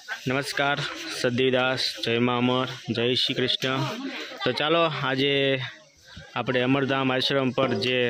नमस्कार सदीदास जय मां अमर जय श्री कृष्ण। तो चलो आज આપણે અમરધામ આશ્રમ પર જે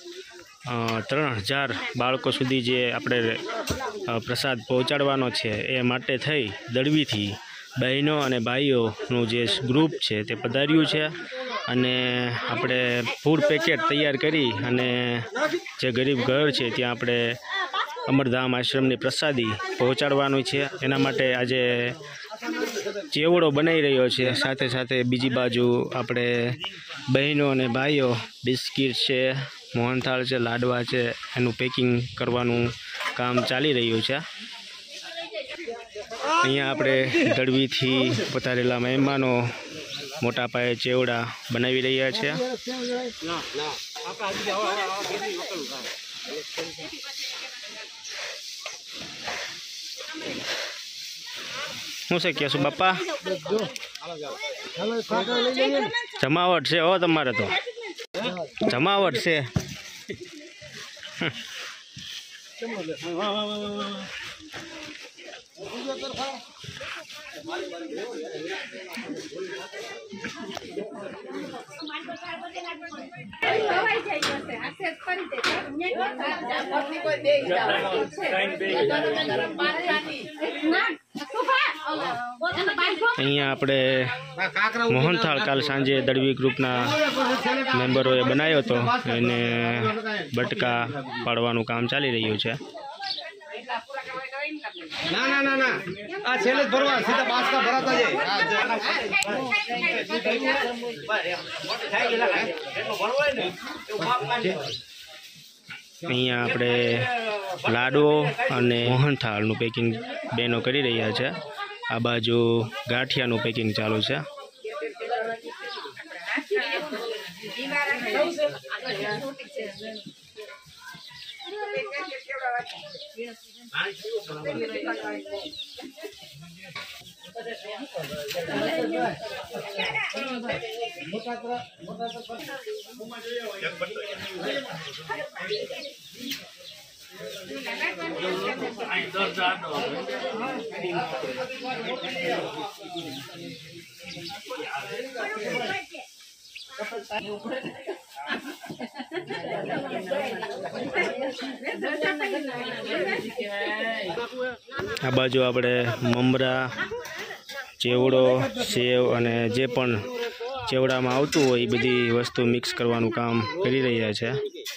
3000 બાળકો સુધી જે આપણે પ્રસાદ પહોંચાડવાનો છે એ માટે થઈ દળવીથી બહેનો અને ભાઈઓનું જે ગ્રુપ છે તે પધાર્યું છે અને આપણે ફૂડ પેકેટ તૈયાર કરી અને જે ગરીબ ઘર છે ત્યાં આપણે અમરધામ આશ્રમની પ્રસાદી પહોંચાડવાનું છે। એના માટે આજે ચેવડો બનાવી રહ્યો છે, સાથે સાથે બીજી બાજુ આપણે બહેનો અને ભાઈઓ બિસ્કિટ છે, મોહનથાળ છે, લાડવા છે, એનું પેકિંગ કરવાનું કામ ચાલી રહ્યું છે। અહીંયા આપણે દળવીથી પધારેલા મહેમાનો મોટા પાયે ચેવડા બનાવી રહ્યા છે। શું છે કહેશું બાપા? જમાવટ છે હો, તમારે તો જમાવટ છે। અહીંયા આપણે મોહનથાળ કાલ સાંજે દળવી ગ્રુપના મેમ્બરોએ બનાવ્યો હતો, એને બટકા પાડવાનું કામ ચાલી રહ્યું છે। ના ના ના ના આ છેલ્લે જ ભરવા સીધા બાસકા ભરાતા જાય। અહીંયા આપણે લાડવો અને મોહનથાળનું પેકિંગ બેનો કરી રહ્યા છે। આ બાજુ ગાંઠિયાનું પેકિંગ ચાલુ છે। આ બાજુ આપણે મમરા, ચેવડો, સેવ અને જે પણ ચેવડામાં આવતું હોય એ બધી વસ્તુ મિક્સ કરવાનું કામ કરી રહ્યા છે।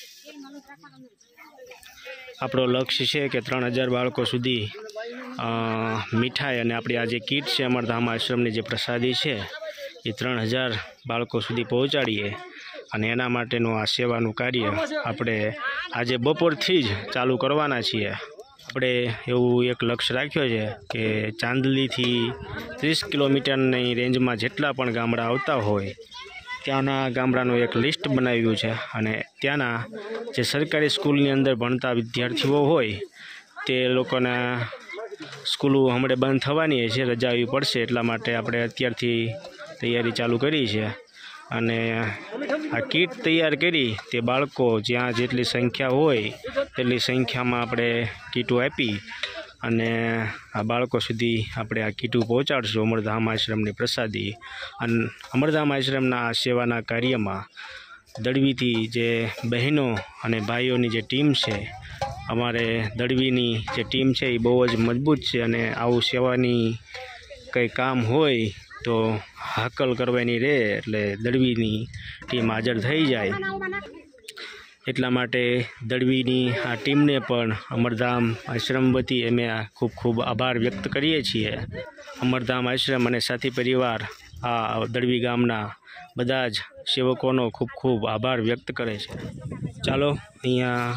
આપણો લક્ષ્ય છે કે 3000 બાળકો સુધી મીઠાઈ અને આપણી આ જે કીટ છે અમરધામ આશ્રમની જે પ્રસાદી છે એ 3000 બાળકો સુધી પહોંચાડીએ અને એના માટેનું આ સેવાનું કાર્ય આપણે આજે બપોરથી જ ચાલુ કરવાના છીએ। આપણે એવું એક લક્ષ્ય રાખ્યો છે કે ચાંદલીથી 30 કિલોમીટરની રેન્જમાં જેટલા પણ ગામડા આવતા હોય ત્યાંના ગામડાનું એક લિસ્ટ બનાવ્યું છે અને ત્યાંના જે સરકારી સ્કૂલની અંદર ભણતા વિદ્યાર્થીઓ હોય તે લોકોના સ્કૂલો હમણાં બંધ થવાની છે, રજા આવી પડશે, એટલા માટે આપણે અત્યારથી તૈયારી ચાલુ કરી છે અને આ કીટ તૈયાર કરી તે બાળકો જ્યાં જેટલી સંખ્યા હોય તેટલી સંખ્યામાં આપણે કીટો આપી અને આ બાળકો સુધી આપણે આ કીટું પહોંચાડશું અમરધામ આશ્રમની પ્રસાદી। અને અમરધામ આશ્રમના આ સેવાના કાર્યમાં દળવીથી જે બહેનો અને ભાઈઓની જે ટીમ છે, અમારે દળવીની જે ટીમ છે એ બહુ જ મજબૂત છે અને આવું સેવાની કંઈ કામ હોય તો હાકલ કરવાની રહે એટલે દળવીની ટીમ હાજર થઈ જાય। એટલા માટે દળવીની આ ટીમને પણ અમરધામ આશ્રમ વતી અમે ખૂબ ખૂબ આભાર વ્યક્ત કરીએ છીએ। અમરધામ આશ્રમ અને સાથી પરિવાર આ દળવી ગામના બધા જ સેવકોનો ખૂબ ખૂબ આભાર વ્યક્ત કરે છે। ચાલો અહીંયા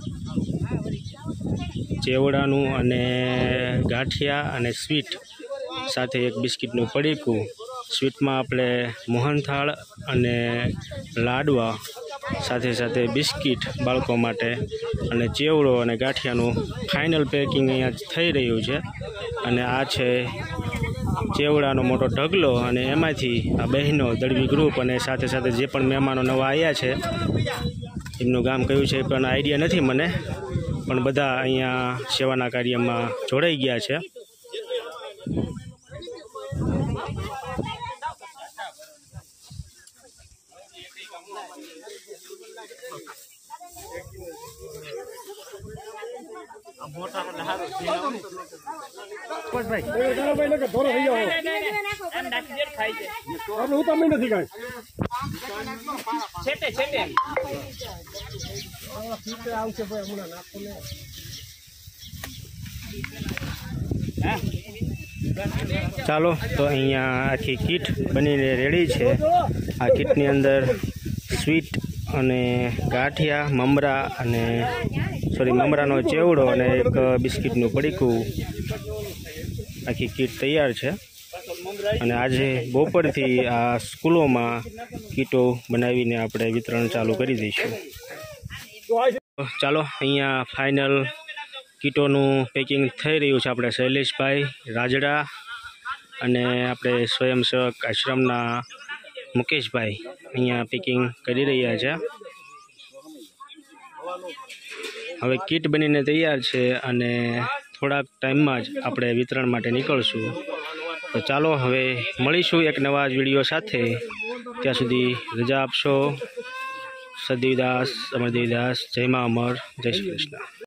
ચેવડાનું અને ગાંઠિયા અને સ્વીટ સાથે એક બિસ્કિટનું પડીકું, સ્વીટમાં આપણે મોહનથાળ અને લાડવા, સાથે સાથે બિસ્કિટ બાળકો માટે અને ચેવડો અને ગાંઠિયાનું ફાઇનલ પેકિંગ અહીંયા થઈ રહ્યું છે। અને આ છે ચેવડાનો મોટો ઢગલો અને એમાંથી આ બહેનો દળવી ગ્રુપ અને સાથે સાથે જે પણ મહેમાનો નવા આવ્યા છે એમનું ગામ કયું છે પણ આઈડિયા નથી મને, પણ બધા અહીંયા સેવાના કાર્યમાં જોડાઈ ગયા છે। ચાલો તો અહીંયા આખી કીટ બનીને રેડી છે. આ કીટની અંદર સ્વીટ અને ગાંઠિયા, મમરા અને મમરાનો ચેવડો અને એક બિસ્કિટનું પડીકું, આખી કીટ તૈયાર છે. અને આજે બપોરથી આ સ્કૂલોમાં કીટો બનાવીને આપણે વિતરણ ચાલુ કરી દઈશું. ચાલો અહીંયા ફાઇનલ કીટોનું પેકિંગ થઈ રહ્યું છે. આપણે શૈલેષભાઈ રાજડા અને આપણે સ્વયંસેવક આશ્રમના મુકેશભાઈ અહીંયા પેકિંગ કરી રહ્યા છે. હવે કીટ બનીને તૈયાર છે અને થોડાક ટાઈમમાં જ આપણે વિતરણ માટે નીકળશું. તો ચાલો હવે મળીશું એક નવા જ વિડીયો સાથે. ત્યાં સુધી રજા આપશો. સદદેવીદાસ, અમરદેવીદાસ, જય મા અમર, જય શ્રી કૃષ્ણ.